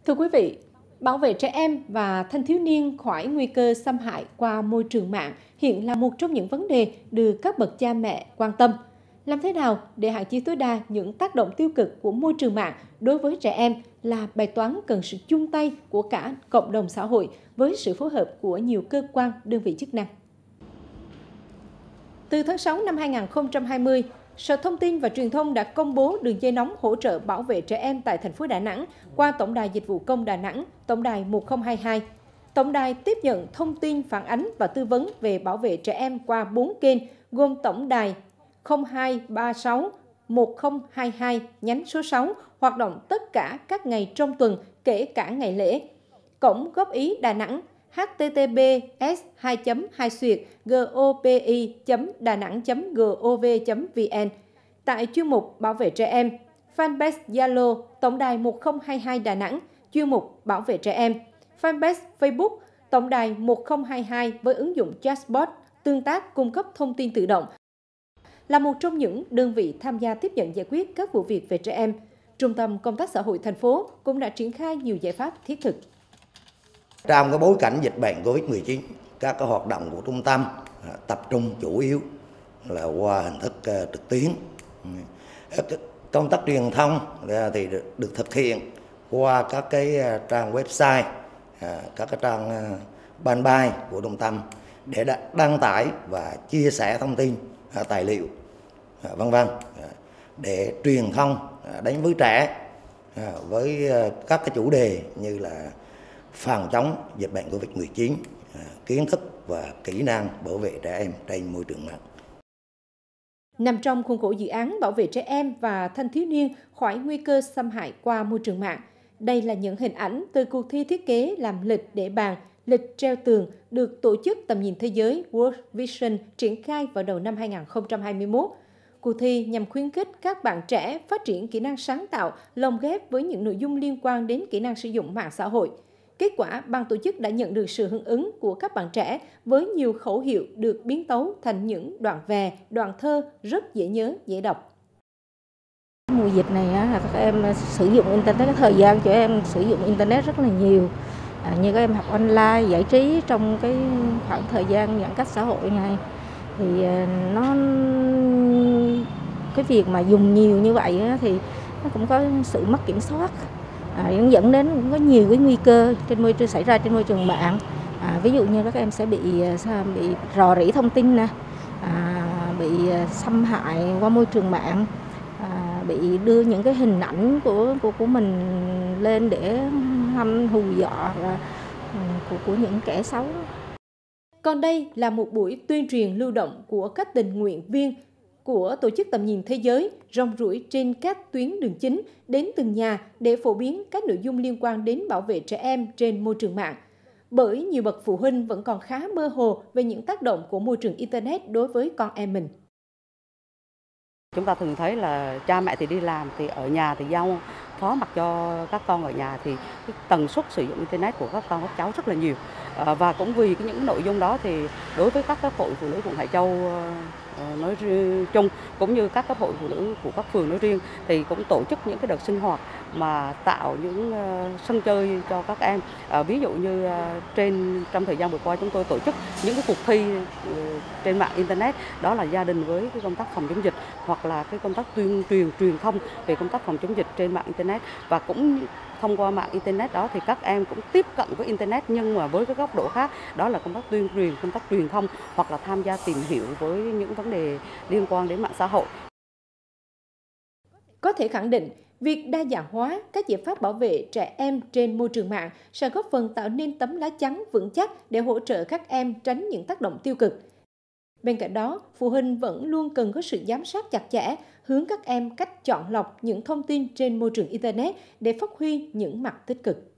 Thưa quý vị, bảo vệ trẻ em và thanh thiếu niên khỏi nguy cơ xâm hại qua môi trường mạng hiện là một trong những vấn đề được các bậc cha mẹ quan tâm. Làm thế nào để hạn chế tối đa những tác động tiêu cực của môi trường mạng đối với trẻ em là bài toán cần sự chung tay của cả cộng đồng xã hội với sự phối hợp của nhiều cơ quan, đơn vị chức năng. Từ tháng 6 năm 2020, Sở Thông tin và Truyền thông đã công bố đường dây nóng hỗ trợ bảo vệ trẻ em tại thành phố Đà Nẵng qua Tổng đài Dịch vụ Công Đà Nẵng, Tổng đài 1022. Tổng đài tiếp nhận thông tin phản ánh và tư vấn về bảo vệ trẻ em qua 4 kênh gồm Tổng đài 0236 1022 nhánh số 6 hoạt động tất cả các ngày trong tuần kể cả ngày lễ. Cổng góp ý Đà Nẵng https://gopi.danang.gov.vn. Tại chuyên mục Bảo vệ trẻ em, fanpage Zalo Tổng đài 1022 Đà Nẵng, chuyên mục Bảo vệ trẻ em, fanpage Facebook Tổng đài 1022 với ứng dụng chatbot tương tác cung cấp thông tin tự động. Là một trong những đơn vị tham gia tiếp nhận giải quyết các vụ việc về trẻ em, Trung tâm Công tác Xã hội thành phố cũng đã triển khai nhiều giải pháp thiết thực. Trong cái bối cảnh dịch bệnh Covid-19, các cái hoạt động của trung tâm tập trung chủ yếu là qua hình thức trực tuyến. Công tác truyền thông thì được thực hiện qua các cái trang website, các cái trang fanpage của trung tâm để đăng tải và chia sẻ thông tin, tài liệu, vân vân, để truyền thông đến với trẻ với các cái chủ đề như là phòng chống dịch bệnh Covid-19, kiến thức và kỹ năng bảo vệ trẻ em trên môi trường mạng. Nằm trong khuôn khổ dự án bảo vệ trẻ em và thanh thiếu niên khỏi nguy cơ xâm hại qua môi trường mạng, đây là những hình ảnh từ cuộc thi thiết kế làm lịch để bàn, lịch treo tường được Tổ chức Tầm nhìn Thế giới World Vision triển khai vào đầu năm 2021. Cuộc thi nhằm khuyến khích các bạn trẻ phát triển kỹ năng sáng tạo, lồng ghép với những nội dung liên quan đến kỹ năng sử dụng mạng xã hội. Kết quả, ban tổ chức đã nhận được sự hưởng ứng của các bạn trẻ với nhiều khẩu hiệu được biến tấu thành những đoạn về, đoạn thơ rất dễ nhớ, dễ đọc. Mùa dịch này là các em sử dụng Internet, thời gian cho em sử dụng Internet rất là nhiều. Như các em học online, giải trí trong cái khoảng thời gian giãn cách xã hội này. Thì cái việc mà dùng nhiều như vậy thì nó cũng có sự mất kiểm soát. Dẫn đến cũng có nhiều cái nguy cơ xảy ra trên môi trường mạng. Ví dụ như các em sẽ bị rò rỉ thông tin nè, bị xâm hại qua môi trường mạng, bị đưa những cái hình ảnh của mình lên để hù dọa của những kẻ xấu. Còn đây là một buổi tuyên truyền lưu động của các tình nguyện viên của Tổ chức Tầm nhìn Thế giới rong ruổi trên các tuyến đường chính đến từng nhà để phổ biến các nội dung liên quan đến bảo vệ trẻ em trên môi trường mạng. Bởi nhiều bậc phụ huynh vẫn còn khá mơ hồ về những tác động của môi trường Internet đối với con em mình. Chúng ta thường thấy là cha mẹ thì đi làm, thì ở nhà thì giao phó mặc cho các con ở nhà, thì cái tần suất sử dụng Internet của các con các cháu rất là nhiều. Và cũng vì những nội dung đó thì đối với các hội phụ nữ quận Hải Châu nói chung cũng như các hội phụ nữ của các phường nói riêng thì cũng tổ chức những cái đợt sinh hoạt mà tạo những sân chơi cho các em. Ví dụ như trong thời gian vừa qua chúng tôi tổ chức những cái cuộc thi trên mạng Internet, đó là gia đình với cái công tác phòng chống dịch, hoặc là cái công tác tuyên truyền truyền thông về công tác phòng chống dịch trên mạng Internet. Và cũng thông qua mạng Internet đó thì các em cũng tiếp cận với Internet, nhưng mà với cái góc độ khác, đó là công tác tuyên truyền, công tác truyền thông, hoặc là tham gia tìm hiểu với những vấn đề liên quan đến mạng xã hội. Có thể khẳng định, việc đa dạng hóa các giải pháp bảo vệ trẻ em trên môi trường mạng sẽ góp phần tạo nên tấm lá chắn vững chắc để hỗ trợ các em tránh những tác động tiêu cực. Bên cạnh đó, phụ huynh vẫn luôn cần có sự giám sát chặt chẽ, hướng các em cách chọn lọc những thông tin trên môi trường Internet để phát huy những mặt tích cực.